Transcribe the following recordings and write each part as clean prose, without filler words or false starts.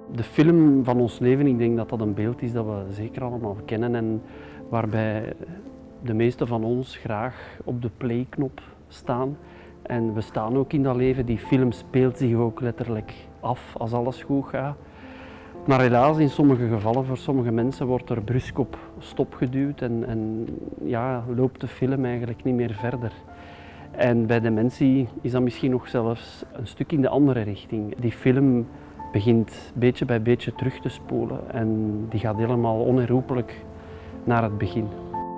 De film van ons leven, ik denk dat dat een beeld is dat we zeker allemaal kennen en waarbij de meesten van ons graag op de play-knop staan. En we staan ook in dat leven, die film speelt zich ook letterlijk af als alles goed gaat. Maar helaas, in sommige gevallen, voor sommige mensen, wordt er brusk op stop geduwd en ja, loopt de film eigenlijk niet meer verder. En bij dementie is dat misschien nog zelfs een stuk in de andere richting. Die film begint beetje bij beetje terug te spoelen en die gaat helemaal onherroepelijk naar het begin.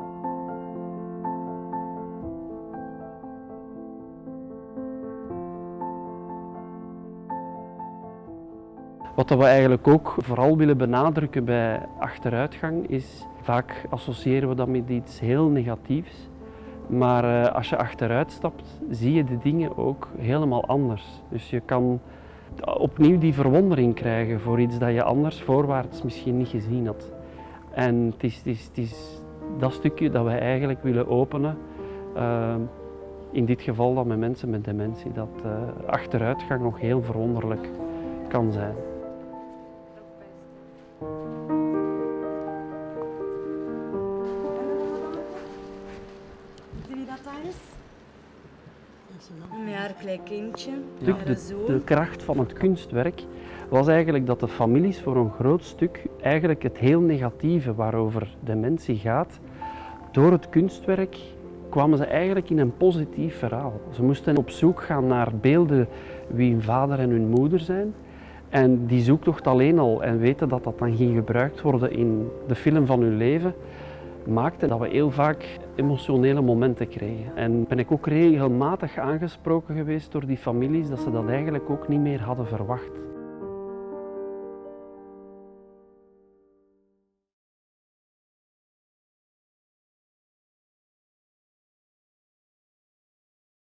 Wat we eigenlijk ook vooral willen benadrukken bij achteruitgang is, vaak associëren we dat met iets heel negatiefs. Maar als je achteruit stapt, zie je de dingen ook helemaal anders. Dus je kan opnieuw die verwondering krijgen voor iets dat je anders voorwaarts misschien niet gezien had. En het is dat stukje dat wij eigenlijk willen openen. In dit geval dan met mensen met dementie, dat achteruitgang nog heel verwonderlijk kan zijn. Doe je dat daar eens? Met haar klein kindje. De kracht van het kunstwerk was eigenlijk dat de families voor een groot stuk eigenlijk het heel negatieve waarover dementie gaat, door het kunstwerk kwamen ze eigenlijk in een positief verhaal. Ze moesten op zoek gaan naar beelden wie hun vader en hun moeder zijn. En die zoektocht alleen al en weten dat dat dan ging gebruikt worden in de film van hun leven, maakte dat we heel vaak emotionele momenten kregen. En ben ik ook regelmatig aangesproken geweest door die families dat ze dat eigenlijk ook niet meer hadden verwacht.